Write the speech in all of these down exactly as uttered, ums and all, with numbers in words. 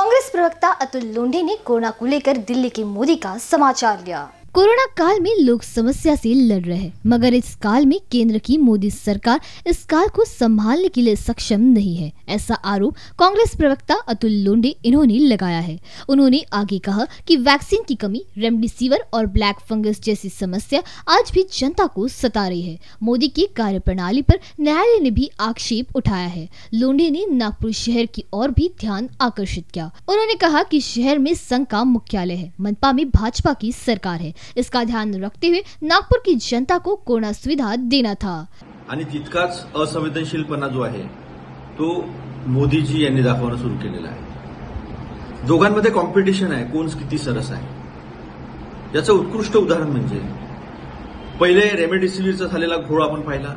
कांग्रेस प्रवक्ता अतुल लोंढे ने कोरोना को लेकर दिल्ली के मोदी का समाचार लिया। कोरोना काल में लोग समस्या से लड़ रहे हैं, मगर इस काल में केंद्र की मोदी सरकार इस काल को संभालने के लिए सक्षम नहीं है। ऐसा आरोप कांग्रेस प्रवक्ता अतुल लोंढे इन्होंने लगाया है। उन्होंने आगे कहा कि वैक्सीन की कमी, रेमडेसिविर और ब्लैक फंगस जैसी समस्या आज भी जनता को सता रही है। मोदी की कार्यप्रणाली पर न्यायालय ने भी आक्षेप उठाया है। लोंढे ने नागपुर शहर की ओर भी ध्यान आकर्षित किया। उन्होंने कहा कि शहर में संघ का मुख्यालय है, मनपा में भाजपा की सरकार है। इसका ध्यान रखते हुए नागपूर की जनता को कोरोना सुविधा देना था। आणि तितकाच असंवेदनशीलपणा जो आहे तो मोदीजी यांनी दाखवणं सुरू केलेला आहे। दोघांमध्ये कॉम्पिटिशन आहे, कोण किती सरस आहे। याचं उत्कृष्ट उदाहरण म्हणजे पहिले रेमडेसिविरचा झालेला घोळ आपण पाहिला,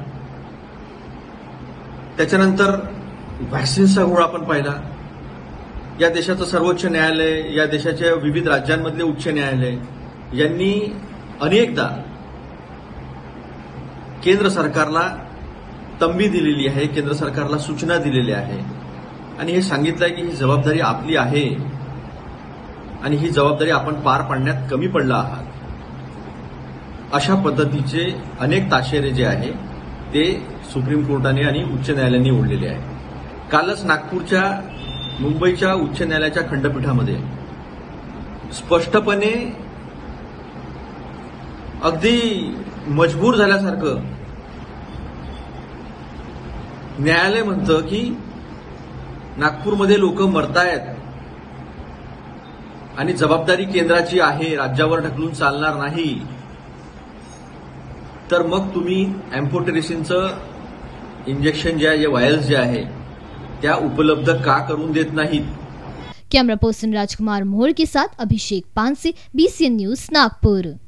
त्याच्यानंतर व्हॅक्सिनचा घोळ आपण पाहिला। या देशाचं सर्वोच्च न्यायालय, या देशाच्या विविध राज्यांमधले उच्च न्यायालय यांनी अनेकदा केंद्र सरकारला तंबी दिलेली आहे, केंद्र सरकारला सूचना दिलेल्या आहे आणि हे सांगितलंय की ही जबाबदारी आपली आहे आणि ही जबाबदारी आपण पार पाडण्यात कमी पडला आहात। अशा पद्धतीचे अनेक ताशेरे जे आहे ते सुप्रीम कोर्टाने आणि उच्च न्यायालयाने ओढलेले आहे। कालच नागपूरच्या मुंबईच्या उच्च न्यायालयाच्या खंडपीठामध्ये स्पष्टपणे अगदी मजबूर झाल्यासारखं न्यायालय म्हणतं की नागपूरमध्ये लोक मरतायत आणि जबाबदारी केंद्राची आहे, राज्यावर ढकलून चालणार नाही। तर मग तुम्ही एम्फोटेरिसिनचं इंजेक्शन जे आहे, वायल्स जे आहे त्या उपलब्ध का करून देत नाहीत। कैमरा पर्सन राजकुमार मोहर के साथ अभिषेक पान से B C N news Nagpur.